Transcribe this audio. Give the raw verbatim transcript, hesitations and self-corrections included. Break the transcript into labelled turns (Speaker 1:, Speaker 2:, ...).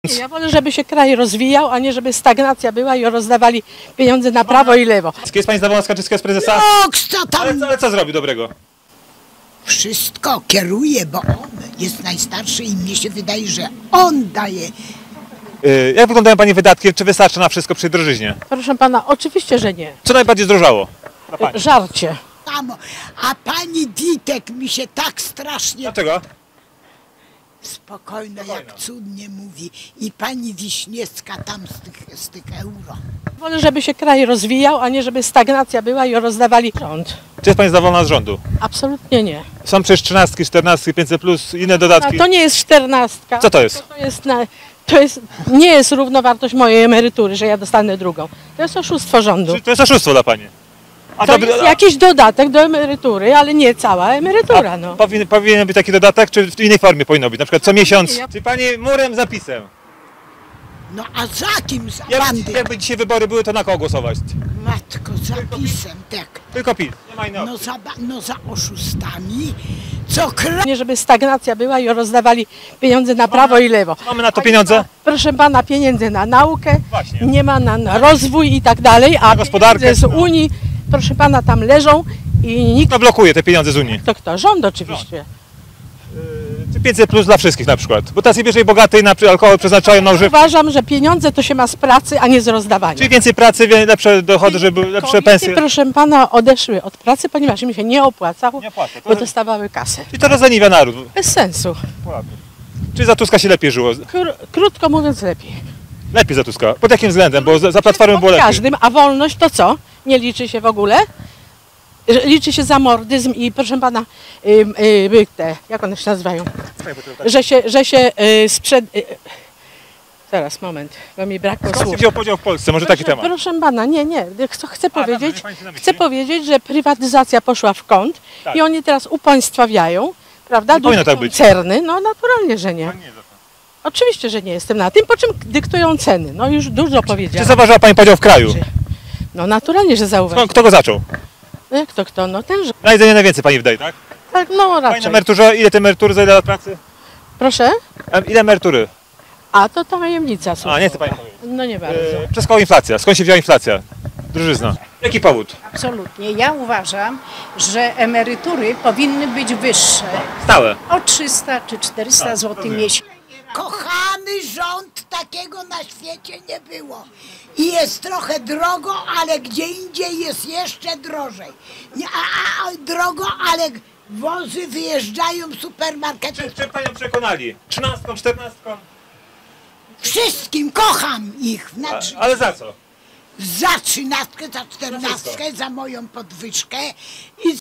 Speaker 1: Ja wolę, żeby się kraj rozwijał, a nie żeby stagnacja była i rozdawali pieniądze na prawo i lewo.
Speaker 2: Jest pani zadowolona z Kaczyńskiego, z prezesa?
Speaker 3: No, co tam?
Speaker 2: Ale, ale co zrobi dobrego?
Speaker 3: Wszystko kieruje, bo on jest najstarszy i mnie się wydaje, że on daje.
Speaker 2: Yy, jak wyglądają pani wydatki? Czy wystarczy na wszystko przy drożyźnie?
Speaker 1: Proszę pana, oczywiście, że nie.
Speaker 2: Co najbardziej zdrożało? Dla pani?
Speaker 1: Żarcie.
Speaker 3: Mamo, a pani Ditek mi się tak strasznie
Speaker 2: Dlaczego?
Speaker 3: spokojna, jak cudnie mówi. I pani Wiśniewska tam z tych, z tych euro.
Speaker 1: Wolę, żeby się kraj rozwijał, a nie żeby stagnacja była i rozdawali rząd.
Speaker 2: Czy jest pani zadowolona z rządu?
Speaker 1: Absolutnie nie.
Speaker 2: Są przecież trzynastki, czternastki, pięćset plus, inne
Speaker 1: A
Speaker 2: dodatki.
Speaker 1: to nie jest czternastka.
Speaker 2: Co to jest?
Speaker 1: To jest, na, to jest nie jest równowartość mojej emerytury, że ja dostanę drugą. To jest oszustwo rządu.
Speaker 2: Czy to jest oszustwo dla pani? A
Speaker 1: To
Speaker 2: by-
Speaker 1: jest
Speaker 2: a-
Speaker 1: jakiś dodatek do emerytury, ale nie cała emerytura, no.
Speaker 2: Powinien, powinien być taki dodatek, czy w innej formie powinno być? Na przykład co miesiąc?
Speaker 1: Ja-
Speaker 2: Czy pani murem, zapisem?
Speaker 3: No a za kim? Za
Speaker 2: Jak,
Speaker 3: bandy?
Speaker 2: jakby dzisiaj wybory były, to na kogo głosować?
Speaker 3: Matko, zapisem, tak.
Speaker 2: Tylko PiS. Nie ma innej
Speaker 3: No
Speaker 2: opcji.
Speaker 3: za, ba- no za oszustami, co kraj...
Speaker 1: Nie żeby stagnacja była i rozdawali pieniądze na prawo i lewo.
Speaker 2: Mamy na to pieniądze?
Speaker 1: Proszę pana, pieniędzy na naukę,
Speaker 2: Właśnie.
Speaker 1: nie ma na, na rozwój i tak dalej, a
Speaker 2: Na gospodarkę.
Speaker 1: pieniądze z Unii, proszę pana, tam leżą i nikt,
Speaker 2: Kto blokuje te pieniądze z Unii?
Speaker 1: to kto? Rząd oczywiście.
Speaker 2: Czy pięćset plus dla wszystkich na przykład? Bo tacy bierze bogatej na alkohol przeznaczają na używkę.
Speaker 1: Uważam, że pieniądze to się ma z pracy, a nie z rozdawania.
Speaker 2: Czyli więcej pracy, wie- lepsze dochody, żeby były lepsze
Speaker 1: Kobiety,
Speaker 2: pensje.
Speaker 1: proszę pana, odeszły od pracy, ponieważ im się nie opłacało,
Speaker 2: Nie opłaca, to-
Speaker 1: bo dostawały kasę.
Speaker 2: I to rozleniwia naród.
Speaker 1: Bez sensu.
Speaker 2: Czy za Tuska się lepiej żyło?
Speaker 1: Kró- krótko mówiąc, lepiej.
Speaker 2: Lepiej za Tuska. Pod jakim względem? Bo za, za Platformą było
Speaker 1: Pod
Speaker 2: lepiej.
Speaker 1: każdym, a wolność to co? Nie liczy się w ogóle? Że Liczy się zamordyzm i proszę pana, y, y, te, jak one się nazywają? Że się, że się y, sprzed... Y, zaraz, moment, bo mi brakło
Speaker 2: Skąd się
Speaker 1: słów.
Speaker 2: wziął podział w Polsce? Może taki
Speaker 1: Proszę,
Speaker 2: temat.
Speaker 1: proszę pana, nie, nie, chcę, chcę
Speaker 2: dobra,
Speaker 1: powiedzieć,
Speaker 2: niech pani się na myśli.
Speaker 1: chcę powiedzieć, że prywatyzacja poszła w kąt
Speaker 2: Tak.
Speaker 1: i oni teraz upaństwawiają, prawda,
Speaker 2: Nie powinno
Speaker 1: duże
Speaker 2: tak być.
Speaker 1: koncerny, no naturalnie, że nie.
Speaker 2: Nie, za to.
Speaker 1: Oczywiście, że nie jestem na tym, po czym dyktują ceny, no już dużo
Speaker 2: Czy
Speaker 1: powiedziałam.
Speaker 2: zauważyła pani podział w kraju?
Speaker 1: No naturalnie, że
Speaker 2: Kto,
Speaker 1: zauważyłam.
Speaker 2: kto go zaczął?
Speaker 1: No jak to kto? No ten, że...
Speaker 2: Na jedzenie najwięcej pani wydaje, tak?
Speaker 1: Tak, no
Speaker 2: Pani na
Speaker 1: raczej.
Speaker 2: emeryturze, ile te emerytury za ile lat pracy?
Speaker 1: Proszę?
Speaker 2: E, Ile emerytury?
Speaker 1: A to tajemnica, słuchaj.
Speaker 2: A, nie chce pani powiedzieć.
Speaker 1: No nie bardzo.
Speaker 2: E, Przez koło inflacja. Skąd się wzięła inflacja? Drożyzna. Jaki powód?
Speaker 4: Absolutnie. Ja uważam, że emerytury powinny być wyższe.
Speaker 2: Stałe.
Speaker 4: O trzysta czy czterysta złotych miesięcznie.
Speaker 3: Kochany rząd, takiego na świecie nie było. I jest trochę drogo, ale gdzie indziej jest jeszcze drożej. Nie, a, a, drogo, ale wozy wyjeżdżają z supermarketu.
Speaker 2: Czy, czy panią przekonali? Trzynastką, czternastką?
Speaker 3: Wszystkim kocham ich. Znaczy,
Speaker 2: Ale za co?
Speaker 3: za trzynastkę, za czternastkę, za moją podwyżkę i